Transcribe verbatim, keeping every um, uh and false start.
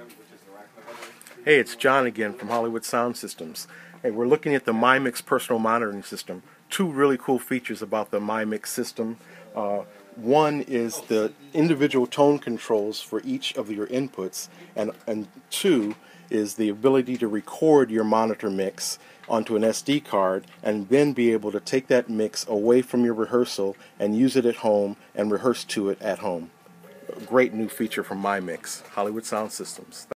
Hey, it's John again from Hollywood Sound Systems. Hey, we're looking at the MyMix personal monitoring system. Two really cool features about the MyMix system. Uh, one is the individual tone controls for each of your inputs, and, and two is the ability to record your monitor mix onto an S D card and then be able to take that mix away from your rehearsal and use it at home and rehearse to it at home. A great new feature from MyMix, Hollywood Sound Systems.